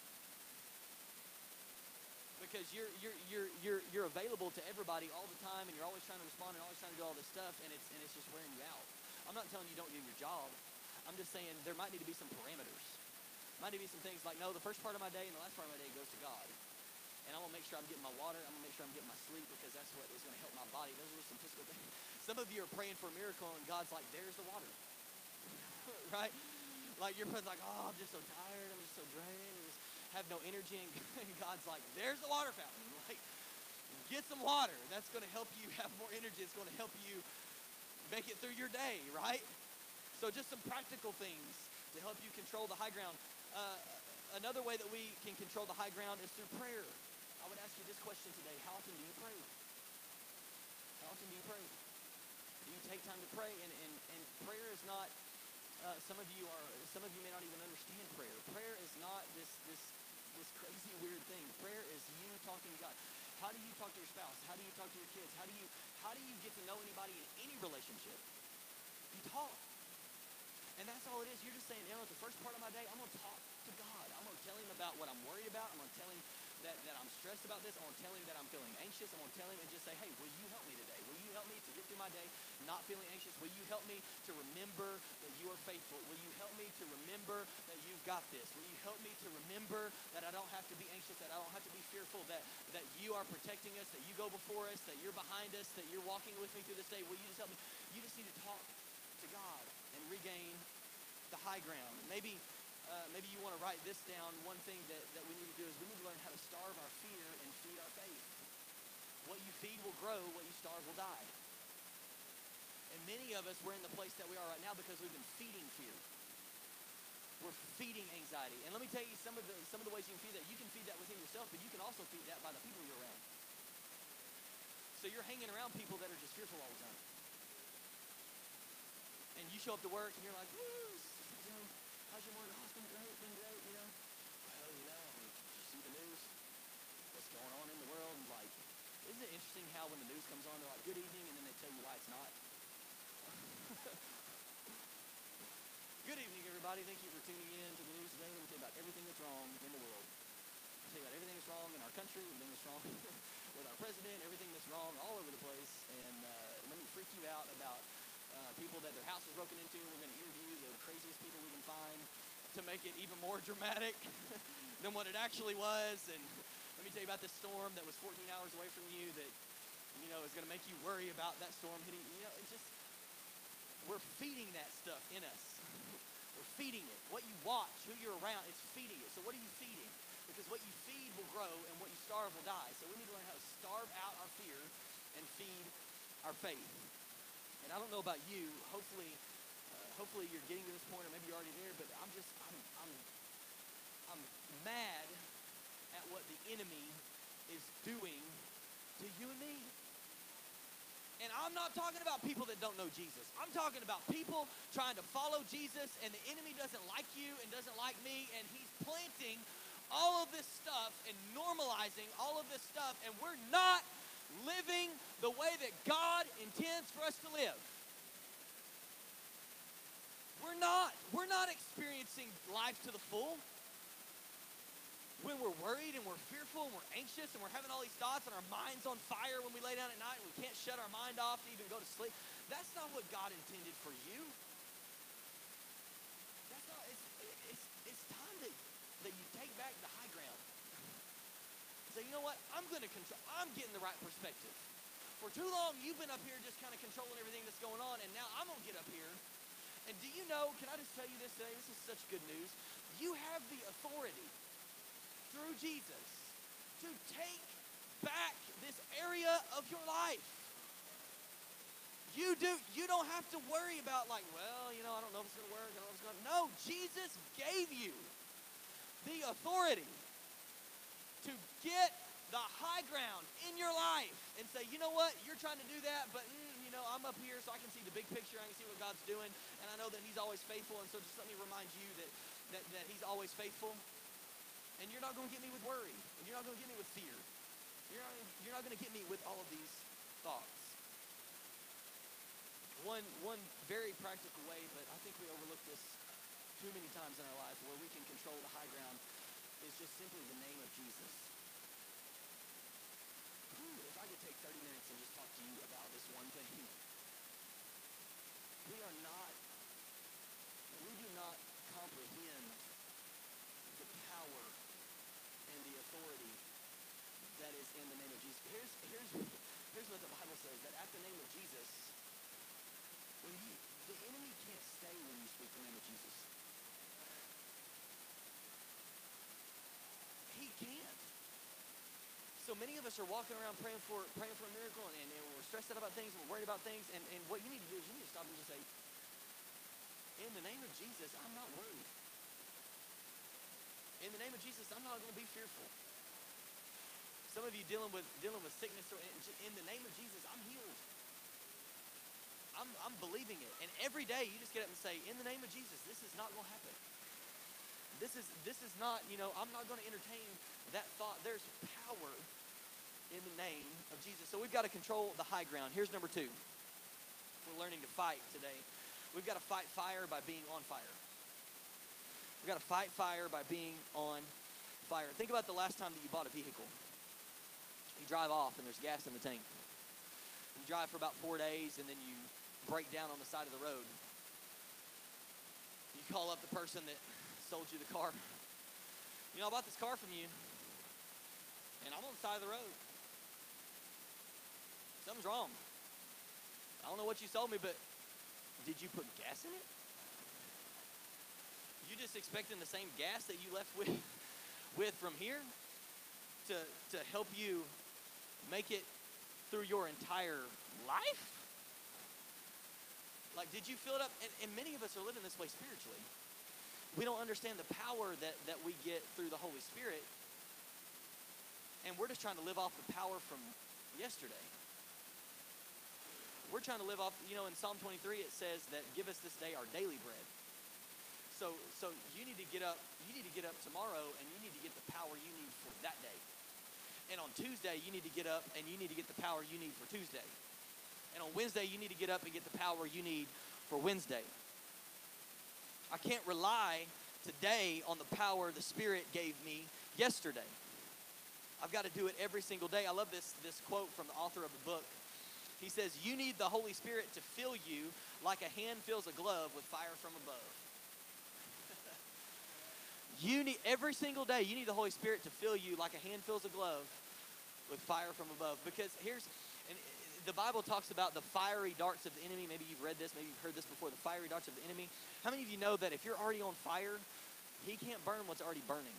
S1: Because you're you're you're you're you're available to everybody all the time, and you're always trying to respond and always trying to do all this stuff, and it's and it's just wearing you out. I'm not telling you don't do your job. I'm just saying there might need to be some parameters. Might need to be some things like, no, the first part of my day and the last part of my day goes to God. And I'm gonna make sure I'm getting my water, I'm gonna make sure I'm getting my sleep, because that's what is gonna help my body. Those are some physical things. Some of you are praying for a miracle, and God's like, there's the water. Right? Like you're like, oh, I'm just so tired, I'm just so drained, I just have no energy, and God's like, there's the water fountain. Like, get some water. That's going to help you have more energy. It's going to help you make it through your day, right? So just some practical things to help you control the high ground. Uh, another way that we can control the high ground is through prayer. I would ask you this question today: how often do you pray? How often do you pray? Do you take time to pray? And and, and prayer is not. Uh, some of you are. Some of you may not even understand prayer. Prayer is not this this this crazy weird thing. Prayer is you talking to God. How do you talk to your spouse? How do you talk to your kids? How do you how do you get to know anybody in any relationship? You talk, and that's all it is. You're just saying, you know, the first part of my day, I'm gonna talk to God. I'm gonna tell Him about what I'm worried about. I'm gonna tell Him that, that I'm stressed about this. I'm gonna tell Him that I'm feeling anxious. I'm gonna tell Him and just say, hey, will you help me today? Will you help me to get through my day not feeling anxious? Will you help me to remember that you are faithful? Will you help me to remember that you've got this? Will you help me to remember that I don't have to be anxious, that I don't have to be fearful, that, that you are protecting us, that you go before us, that you're behind us, that you're walking with me through this day? Will you just help me? You just need to talk to God and regain the high ground. Maybe uh, maybe you want to write this down. One thing that, that we need to do is we need to learn how to starve our fear and feed our faith. What you feed will grow, what you starve will die. And many of us, we're in the place that we are right now because we've been feeding fear. We're feeding anxiety. And let me tell you some of the some of the ways you can feed that. You can feed that within yourself, but you can also feed that by the people you're around. So you're hanging around people that are just fearful all the time. And you show up to work and you're like, woo, you know, how's your morning? Oh, it's been great, been great, you know. Well, you know, did you see the news? What's going on in the world? And like, isn't it interesting how when the news comes on, they're like, good evening, and then they tell you why it's not? Good evening, everybody. Thank you for tuning in to the news today. Let me tell you about everything that's wrong in the world. I'll tell you about everything that's wrong in our country, everything that's wrong with our president, everything that's wrong all over the place. And uh, let me freak you out about uh, people that their house was broken into. We're going to interview the craziest people we can find to make it even more dramatic than what it actually was. And let me tell you about this storm that was fourteen hours away from you that, you know, is going to make you worry about that storm hitting. You know, it's just, we're feeding that stuff in us. We're feeding it. What you watch, who you're around, it's feeding it. So what are you feeding? Because what you feed will grow and what you starve will die. So we need to learn how to starve out our fear and feed our faith. And I don't know about you, hopefully uh, hopefully you're getting to this point, or maybe you're already there, but I'm just, I'm, I'm, I'm mad at what the enemy is doing to you and me. And I'm not talking about people that don't know Jesus. I'm talking about people trying to follow Jesus, and the enemy doesn't like you and doesn't like me, and he's planting all of this stuff and normalizing all of this stuff, and we're not living the way that God intends for us to live. We're not. We're not experiencing life to the full. When we're worried and we're fearful and we're anxious and we're having all these thoughts and our mind's on fire when we lay down at night and we can't shut our mind off to even go to sleep, that's not what God intended for you. That's not, it's, it's, it's time that, that you take back the high ground. Say, you know what, I'm going to control, I'm getting the right perspective. For too long, you've been up here just kind of controlling everything that's going on, and now I'm going to get up here. And do you know, can I just tell you this today? This is such good news. You have the authority through Jesus to take back this area of your life. You do. You don't have to worry about like, well, you know, I don't know if it's going to work. I don't know if it's going to. No, Jesus gave you the authority to get the high ground in your life and say, you know what, you're trying to do that, but mm, you know, I'm up here so I can see the big picture. I can see what God's doing, and I know that He's always faithful. And so, just let me remind you that that, that He's always faithful. And you're not going to get me with worry, and you're not going to get me with fear. You're not, you're not going to get me with all of these thoughts. One, one very practical way, but I think we overlook this too many times in our life, where we can control the high ground, is just simply the name of Jesus. Ooh, if I could take thirty minutes and just talk to you about this one thing. We are not, we do not comprehend the power and the authority that is in the name of Jesus. Here's, here's, here's what the Bible says, that at the name of Jesus, when you, the enemy can't stay when you speak the name of Jesus. He can't. So many of us are walking around praying for praying for a miracle, and, and we're stressed out about things, and we're worried about things, and, and what you need to do is you need to stop and just say, in the name of Jesus, I'm not worried. In the name of Jesus, I'm not going to be fearful. Some of you dealing with dealing with sickness, or in the name of Jesus, I'm healed. I'm, I'm believing it. And every day you just get up and say, in the name of Jesus, this is not going to happen. This is this is not, you know, I'm not going to entertain that thought. There's power in the name of Jesus. So we've got to control the high ground. Here's number two. We're learning to fight today. We've got to fight fire by being on fire. We've got to fight fire by being on fire. Think about the last time that you bought a vehicle. You drive off and there's gas in the tank. You drive for about four days and then you break down on the side of the road. You call up the person that sold you the car. You know, I bought this car from you, and I'm on the side of the road. Something's wrong. I don't know what you sold me, but did you put gas in it? You just expecting the same gas that you left with, with from here to, to help you make it through your entire life? Like, did you fill it up? And, and many of us are living this way spiritually. We don't understand the power that, that we get through the Holy Spirit. And we're just trying to live off the power from yesterday. We're trying to live off, you know, in Psalm twenty-three it says that give us this day our daily bread. So so you need to get up, you need to get up tomorrow, and you need to get the power you need for that day. And on Tuesday, you need to get up and you need to get the power you need for Tuesday. And on Wednesday, you need to get up and get the power you need for Wednesday. I can't rely today on the power the Spirit gave me yesterday. I've got to do it every single day. I love this, this quote from the author of the book. He says, you need the Holy Spirit to fill you like a hand fills a glove with fire from above. You need, every single day, you need the Holy Spirit to fill you like a hand fills a glove with fire from above. Because here's, and the Bible talks about the fiery darts of the enemy. Maybe you've read this, maybe you've heard this before, the fiery darts of the enemy. How many of you know that if you're already on fire, he can't burn what's already burning?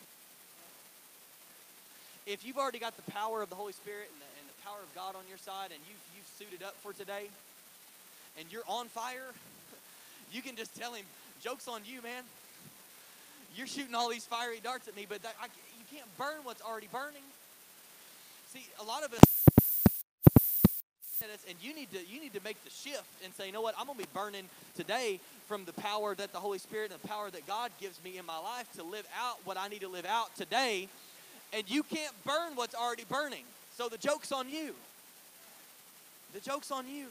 S1: If you've already got the power of the Holy Spirit and the, and the power of God on your side, and you've, you've suited up for today, and you're on fire, you can just tell him, joke's on you, man. You're shooting all these fiery darts at me, but that, I, you can't burn what's already burning. See, a lot of us, and you need to you need to make the shift and say, you know what, I'm going to be burning today from the power that the Holy Spirit and the power that God gives me in my life to live out what I need to live out today. And you can't burn what's already burning. So the joke's on you. The joke's on you.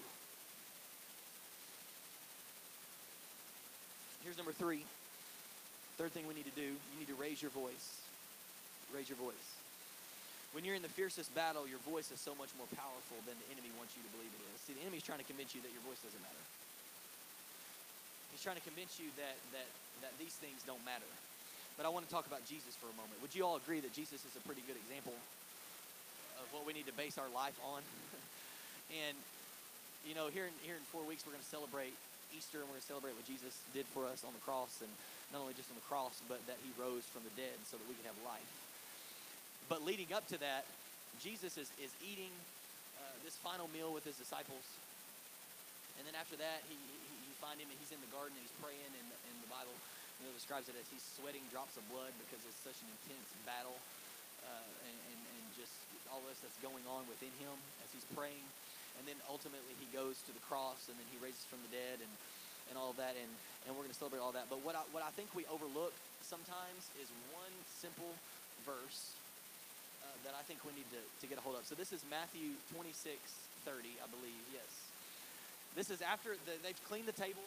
S1: Here's number three. Third thing we need to do, you need to raise your voice. Raise your voice. When you're in the fiercest battle, your voice is so much more powerful than the enemy wants you to believe it is. See, the enemy's trying to convince you that your voice doesn't matter. He's trying to convince you that that that these things don't matter. But I want to talk about Jesus for a moment. Would you all agree that Jesus is a pretty good example of what we need to base our life on? And you know, here in, here in four weeks, we're going to celebrate Easter, and we're going to celebrate what Jesus did for us on the cross, and not only just on the cross, but that he rose from the dead so that we could have life. But leading up to that, Jesus is, is eating uh, this final meal with his disciples. And then after that, he, he you find him, and he's in the garden, and he's praying, and, and the Bible, you know, describes it as he's sweating drops of blood because it's such an intense battle, uh, and, and, and just all this that's going on within him as he's praying. And then ultimately he goes to the cross, and then he raises from the dead, and, and all of that, and, and we're going to celebrate all that. But what I, what I think we overlook sometimes is one simple verse uh, that I think we need to, to get a hold of. So this is Matthew twenty-six thirty, I believe, yes. This is after the, they've cleaned the table.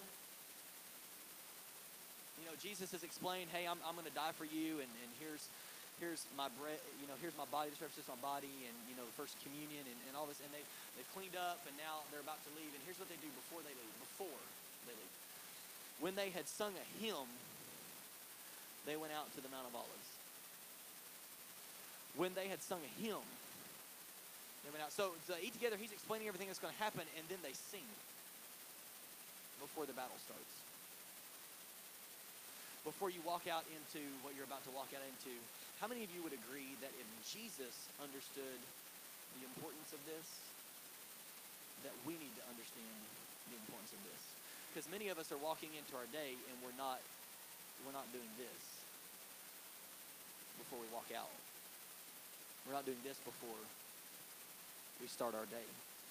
S1: You know, Jesus has explained, hey, I'm, I'm going to die for you, and, and here's here's my bread, you know, here's my body, this represents my body, and, you know, the first communion, and, and all this. And they, they've cleaned up, and now they're about to leave. And here's what they do before they leave, before they leave. When they had sung a hymn, they went out to the Mount of Olives. When they had sung a hymn, they went out. So to eat together, he's explaining everything that's going to happen, and then they sing before the battle starts. Before you walk out into what you're about to walk out into, how many of you would agree that if Jesus understood the importance of this, that we need to understand the importance of this? Because many of us are walking into our day and we're not we're not doing this before we walk out. We're not doing this before we start our day.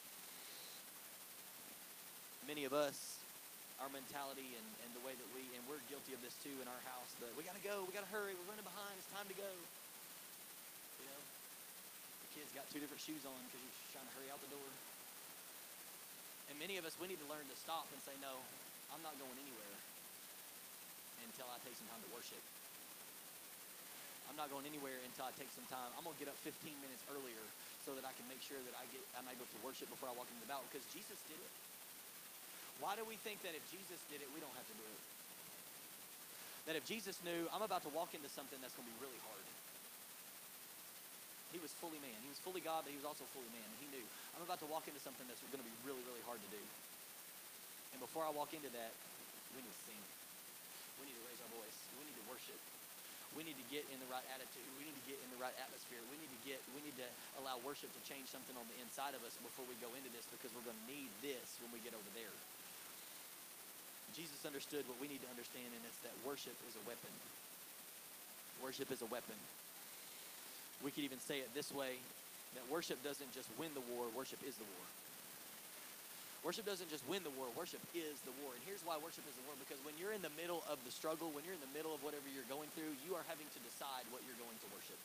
S1: Many of us, our mentality and, and the way that we, and we're guilty of this too in our house, that we got to go, we got to hurry, we're running behind, it's time to go. You know, the kids got two different shoes on because you're just trying to hurry out the door. And many of us, we need to learn to stop and say, no, I'm not going anywhere until I take some time to worship. I'm not going anywhere until I take some time. I'm going to get up fifteen minutes earlier so that I can make sure that I get, I'm able to worship before I walk into the battle, because Jesus did it. Why do we think that if Jesus did it, we don't have to do it? That if Jesus knew, I'm about to walk into something that's going to be really hard. He was fully man. He was fully God, but he was also fully man. And he knew, I'm about to walk into something that's going to be really, really hard to do. And before I walk into that, we need to sing. We need to raise our voice. We need to worship. We need to get in the right attitude. We need to get in the right atmosphere. We need to get, we need to allow worship to change something on the inside of us before we go into this, because we're going to need this when we get over there. Jesus understood what we need to understand, and it's that worship is a weapon. Worship is a weapon. We could even say it this way, that worship doesn't just win the war, worship is the war. Worship doesn't just win the war, worship is the war. And here's why worship is the war, because when you're in the middle of the struggle, when you're in the middle of whatever you're going through, you are having to decide what you're going to worship.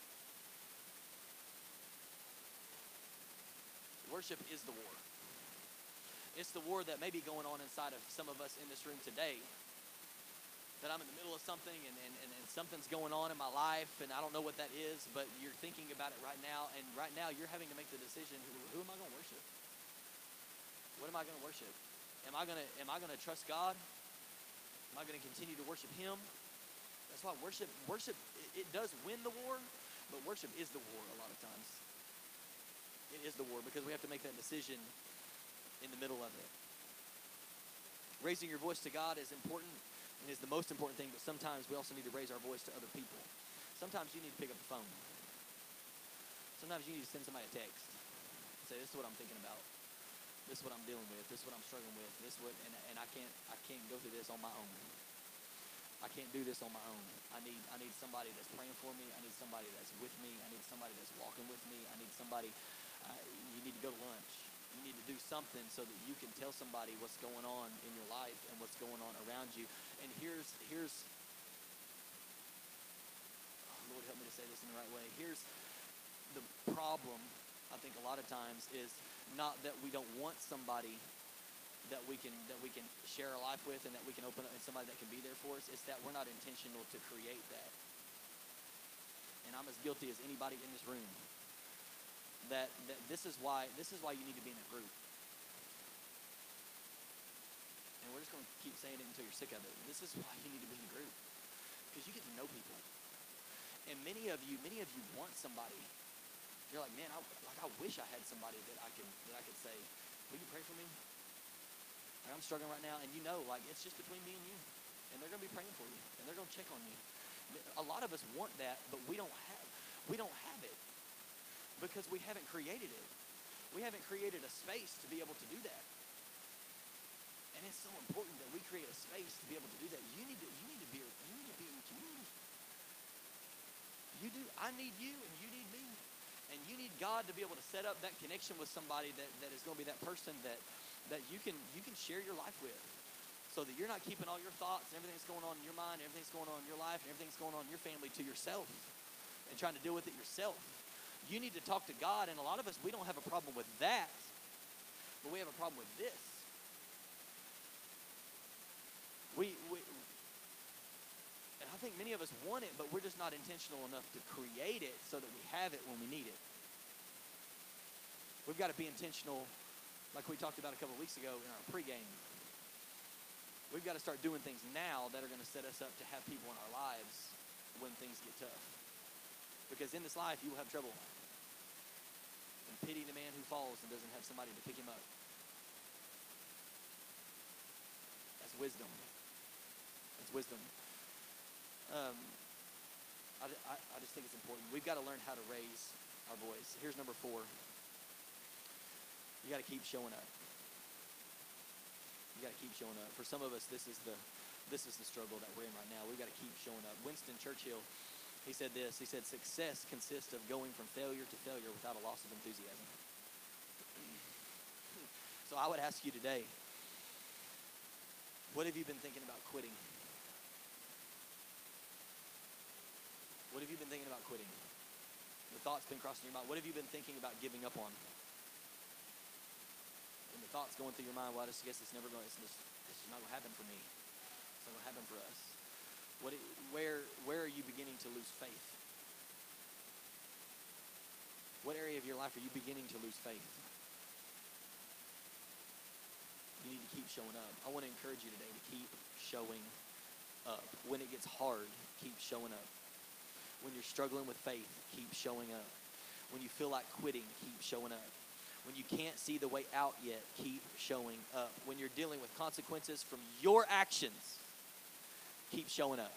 S1: Worship is the war. It's the war that may be going on inside of some of us in this room today. That I'm in the middle of something and, and, and, and something's going on in my life and I don't know what that is, but you're thinking about it right now, and right now you're having to make the decision, who, who am I going to worship? What am I going to worship? Am I going to am I going to trust God? Am I going to continue to worship him? That's why worship, worship it, it does win the war, but worship is the war a lot of times. It is the war because we have to make that decision in the middle of it. Raising your voice to God is important and is the most important thing, but sometimes we also need to raise our voice to other people. Sometimes you need to pick up the phone. Sometimes you need to send somebody a text and say, this is what I'm thinking about. This is what I'm dealing with. This is what I'm struggling with. This is what, and, and I can't I can't go through this on my own. I can't do this on my own. I need I need somebody that's praying for me. I need somebody that's with me. I need somebody that's walking with me. I need somebody, uh, you need to go to lunch. You need to do something so that you can tell somebody what's going on in your life and what's going on around you. And here's, here's, oh, Lord help me to say this in the right way. Here's the problem, I think a lot of times, is not that we don't want somebody that we can that we can share our life with and that we can open up, and somebody that can be there for us. It's that we're not intentional to create that. And I'm as guilty as anybody in this room. That, that this is why this is why you need to be in a group. And we're just going to keep saying it until you're sick of it. This is why you need to be in a group, because you get to know people. And many of you, many of you want somebody. You're like, man, I, like I wish I had somebody that I could that I could say, will you pray for me? I'm struggling right now, and you know, like, it's just between me and you. And they're going to be praying for you, and they're going to check on you. A lot of us want that, but we don't have we don't have it because we haven't created it. We haven't created a space to be able to do that. And it's so important that we create a space to be able to do that. You need to you need to be you need to be in community. You do. I need you, and you need me. And you need God to be able to set up that connection with somebody that, that is going to be that person that, that you can you can share your life with. So that you're not keeping all your thoughts and everything that's going on in your mind, everything that's going on in your life, and everything that's going on in your family to yourself and trying to deal with it yourself. You need to talk to God, and a lot of us, we don't have a problem with that, but we have a problem with this. We, we, and I think many of us want it, but we're just not intentional enough to create it so that we have it when we need it. We've got to be intentional, like we talked about a couple of weeks ago in our pregame. We've got to start doing things now that are going to set us up to have people in our lives when things get tough. Because in this life, you will have trouble. And pity the man who falls and doesn't have somebody to pick him up. That's wisdom. That's wisdom. Um, I, I, I just think it's important. We've got to learn how to raise our voice. Here's number four. You got to keep showing up. You got to keep showing up. For some of us, this is the this is the struggle that we're in right now. We've got to keep showing up. Winston Churchill, he said this. He said, success consists of going from failure to failure without a loss of enthusiasm. So I would ask you today, what have you been thinking about quitting? What have you been thinking about quitting? The thought's been crossing your mind. What have you been thinking about giving up on? And the thoughts going through your mind, well, I just guess it's never going. It's just, it's not going to happen for me. It's not going to happen for us. What? Where? Where are you beginning to lose faith? What area of your life are you beginning to lose faith? You need to keep showing up. I want to encourage you today to keep showing up. When it gets hard, keep showing up. When you're struggling with faith, keep showing up. When you feel like quitting, keep showing up. When you can't see the way out yet, keep showing up. When you're dealing with consequences from your actions, keep showing up.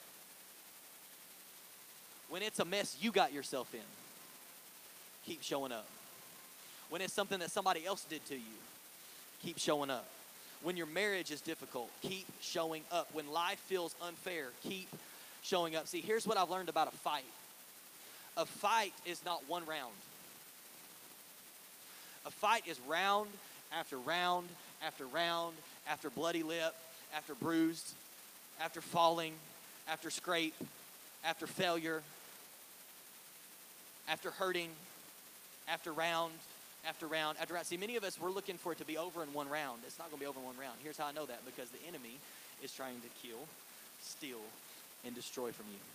S1: When it's a mess you got yourself in, keep showing up. When it's something that somebody else did to you, keep showing up. When your marriage is difficult, keep showing up. When life feels unfair, keep showing up. See, here's what I've learned about a fight. A fight is not one round. A fight is round after round after round after bloody lip, after bruised, after falling, after scrape, after failure, after hurting, after round after round after round. See, many of us, we're looking for it to be over in one round. It's not going to be over in one round. Here's how I know that. Because the enemy is trying to kill, steal, and destroy from you.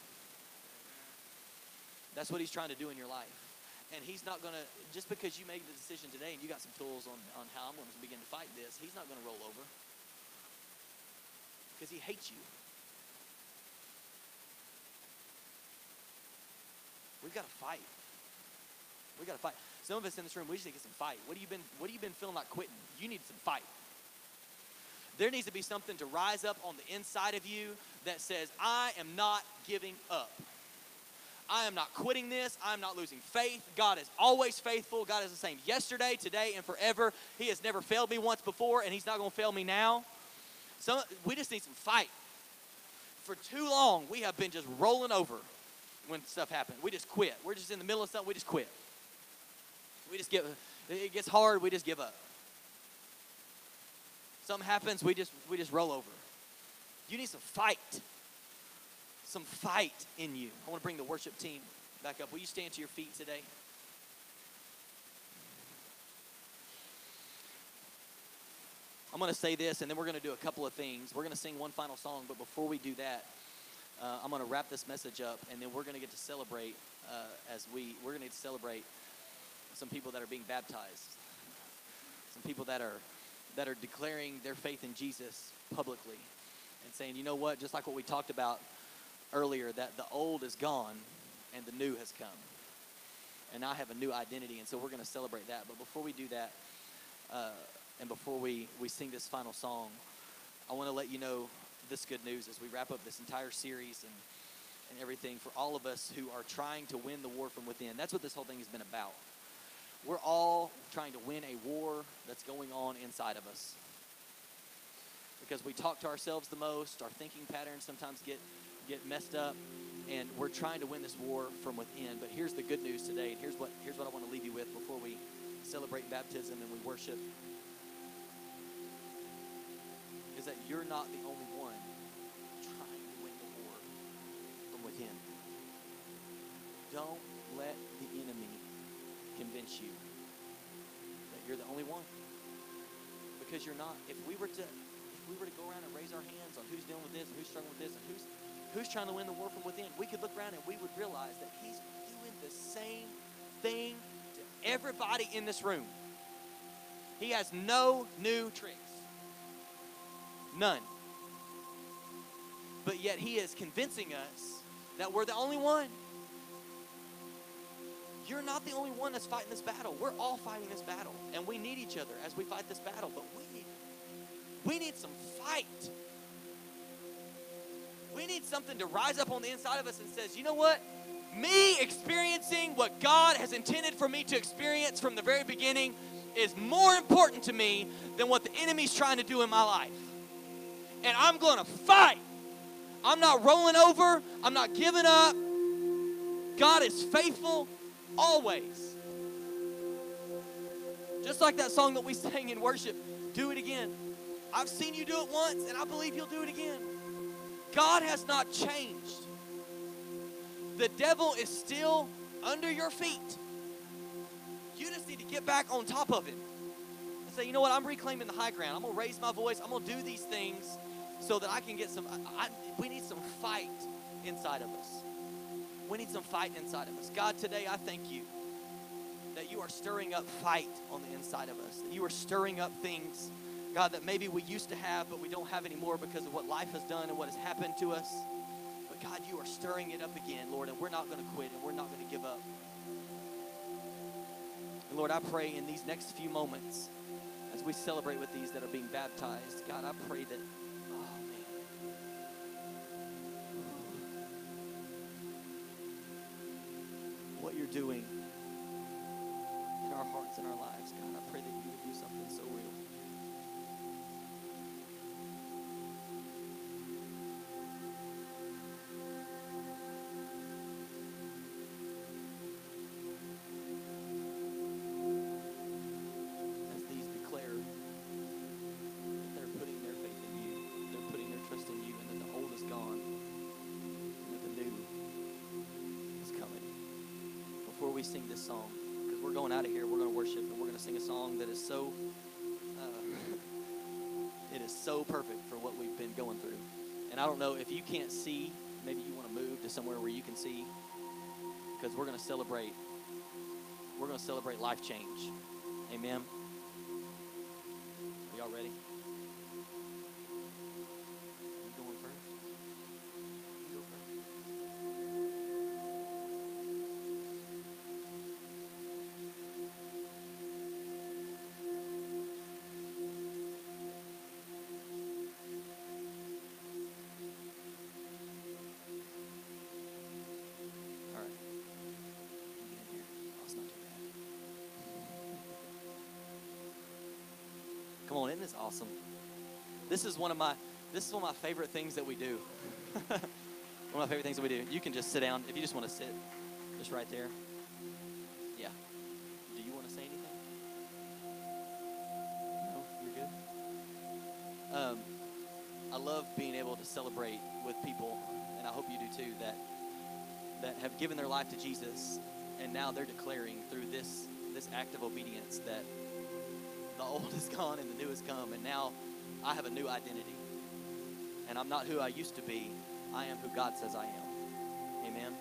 S1: That's what he's trying to do in your life. And he's not going to, just because you made the decision today and you got some tools on, on how I'm going to begin to fight this, he's not going to roll over. Because he hates you. We've got to fight. We've got to fight. Some of us in this room, we just need to get some fight. What have you been, what have you been feeling like quitting? You need some fight. There needs to be something to rise up on the inside of you that says, I am not giving up. I am not quitting this. I am not losing faith. God is always faithful. God is the same yesterday, today, and forever. He has never failed me once before, and he's not going to fail me now. So we just need some fight. For too long, we have been just rolling over when stuff happens. We just quit. We're just in the middle of something. We just quit. We just give. It gets hard. We just give up. Something happens. We just we just roll over. You need some fight. Some fight in you. I want to bring the worship team back up. Will you stand to your feet today? I'm going to say this, and then we're going to do a couple of things. We're going to sing one final song, but before we do that, uh, I'm going to wrap this message up, and then we're going to get to celebrate uh, as we, we're going to celebrate some people that are being baptized. Some people that are, that are declaring their faith in Jesus publicly and saying, you know what, just like what we talked about earlier, that the old is gone and the new has come. And I have a new identity, and so we're going to celebrate that. But before we do that, uh, and before we, we sing this final song, I want to let you know this good news as we wrap up this entire series and, and everything for all of us who are trying to win the war from within. That's what this whole thing has been about. We're all trying to win a war that's going on inside of us. Because we talk to ourselves the most, our thinking patterns sometimes get, get messed up, and we're trying to win this war from within. But here's the good news today, and here's what, here's what I want to leave you with before we celebrate baptism and we worship, is that you're not the only one trying to win the war from within. Don't let the enemy convince you that you're the only one, because you're not. If we were to if we were to go around and raise our hands on who's dealing with this and who's struggling with this and who's who's trying to win the war from within, we could look around and we would realize that he's doing the same thing to everybody in this room. He has no new tricks. None. But yet he is convincing us that we're the only one. You're not the only one that's fighting this battle. We're all fighting this battle, and we need each other as we fight this battle, but we need we need some fight. We need something to rise up on the inside of us and says, you know what? Me experiencing what God has intended for me to experience from the very beginning is more important to me than what the enemy's trying to do in my life. And I'm going to fight. I'm not rolling over. I'm not giving up. God is faithful always. Just like that song that we sang in worship, do it again. I've seen you do it once, and I believe you'll do it again. God has not changed. The devil is still under your feet. You just need to get back on top of him and say, you know what, I'm reclaiming the high ground. I'm going to raise my voice. I'm going to do these things so that I can get some, I, I, we need some fight inside of us. We need some fight inside of us. God, today I thank you that you are stirring up fight on the inside of us. That you are stirring up things, God, that maybe we used to have, but we don't have anymore because of what life has done and what has happened to us. But God, you are stirring it up again, Lord, and we're not going to quit and we're not going to give up. And Lord, I pray in these next few moments, as we celebrate with these that are being baptized, God, I pray that, oh man, what you're doing in our hearts and our lives, God, I pray that you would do something so real. As these declare that they're putting their faith in you, they're putting their trust in you, and that the old is gone, and that the new is coming. Before we sing this song, because we're going out of here, we're going to worship, and we're going to sing a song that is so, uh, it is so perfect for what we've been going through. And I don't know, if you can't see, maybe you want to move to somewhere where you can see, because we're going to celebrate, we're going to celebrate life change. Amen. Are y'all ready? You going first? You go first. All right. Get in here. Oh, it's not too bad. Come on, isn't this awesome? This is one of my this is one of my favorite things that we do. One of my favorite things that we do. You can just sit down if you just want to sit, just right there. Yeah. Do you want to say anything? No, you're good. Um, I love being able to celebrate with people, and I hope you do too, that that have given their life to Jesus, and now they're declaring through this this act of obedience that the old is gone and the new has come, and now I have a new identity. And I'm not who I used to be. I am who God says I am. Amen.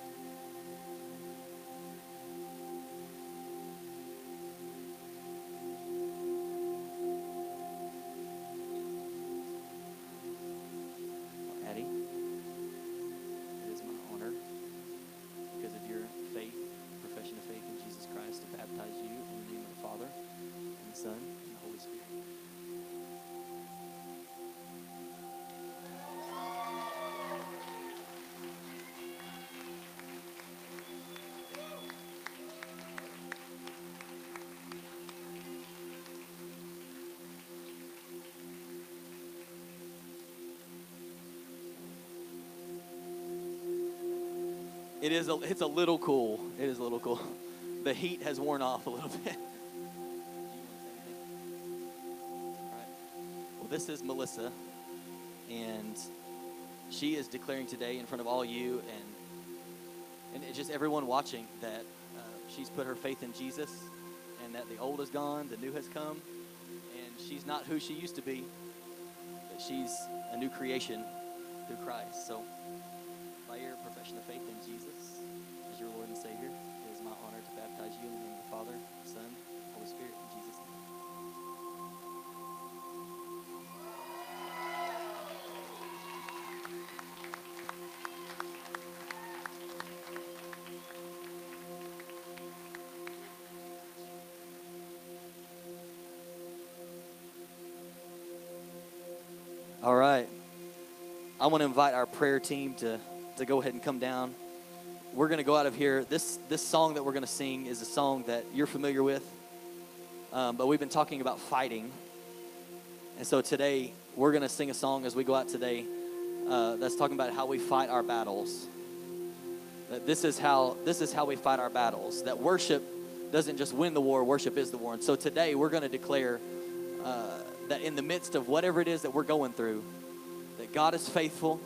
S1: Addie, it is my honor, because of your faith, profession of faith in Jesus Christ, to baptize you in the name of the Father, and the Son, and the Holy Spirit. It is a, it's a little cool. It is a little cool. The heat has worn off a little bit. All right. Well, this is Melissa, and she is declaring today in front of all you and and it just everyone watching that uh, she's put her faith in Jesus, and that the old is gone, the new has come, and she's not who she used to be, but she's a new creation through Christ. So by your profession of faith in Jesus as your Lord and Savior, it is my honor to baptize you in the name of the Father, Son, Holy Spirit, in Jesus' name. All right. I want to invite our prayer team to, to go ahead and come down. We're going to go out of here. This this song that we're going to sing is a song that you're familiar with, um, but we've been talking about fighting. And so today, we're going to sing a song as we go out today uh, that's talking about how we fight our battles. That this is how this is how we fight our battles. That worship doesn't just win the war, worship is the war. And so today, we're going to declare uh, that in the midst of whatever it is that we're going through, that God is faithful,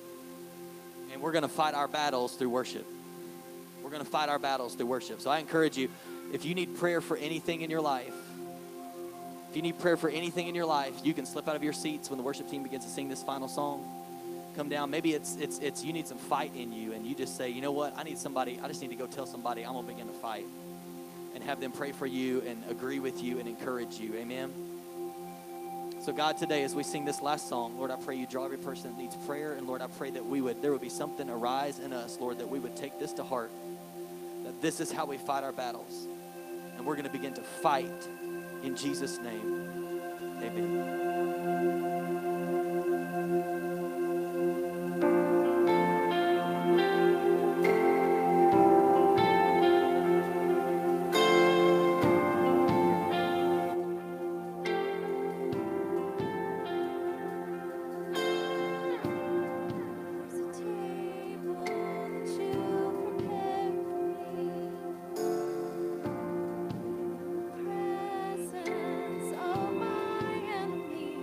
S1: and we're going to fight our battles through worship. We're going to fight our battles through worship. So I encourage you, if you need prayer for anything in your life, if you need prayer for anything in your life, you can slip out of your seats when the worship team begins to sing this final song. Come down. Maybe it's it's it's you need some fight in you, and you just say, you know what? I need somebody. I just need to go tell somebody I'm going to begin to fight, and have them pray for you and agree with you and encourage you. Amen. So God, today as we sing this last song, Lord, I pray you draw every person that needs prayer. And Lord, I pray that we would, there would be something arise in us, Lord, that we would take this to heart, that this is how we fight our battles. And we're going to begin to fight in Jesus' name. Amen.
S2: Presence of my enemy.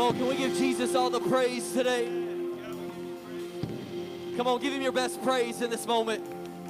S1: Come on, can we give Jesus all the praise today? Come on, give him your best praise in this moment.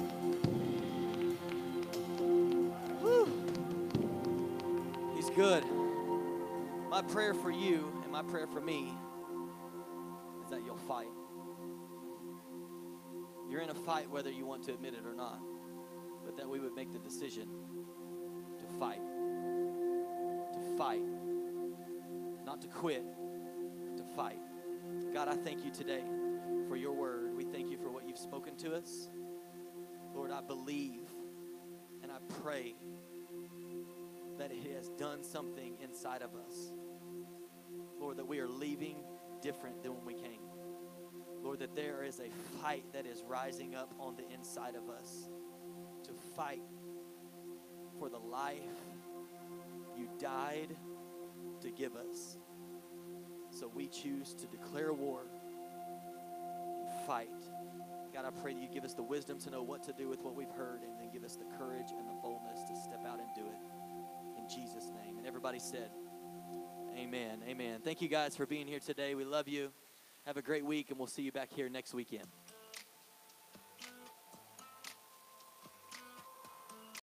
S1: Woo. He's good. My prayer for you and my prayer for me is that you'll fight. You're in a fight whether you want to admit it or not, but that we would make the decision to fight. To fight. Not to quit, to fight. God, I thank you today for your word. We thank you for what you've spoken to us. Lord, I believe and I pray that it has done something inside of us. Lord, that we are leaving different than when we came. Lord, that there is a fight that is rising up on the inside of us to fight for the life you died to give us. So we choose to declare war and fight. God, I pray that you give us the wisdom to know what to do with what we've heard, and then give us the courage and the boldness to step out and do it. In Jesus' name. And everybody said, amen. Amen. Thank you guys for being here today. We love you. Have a great week, and we'll see you back here next weekend.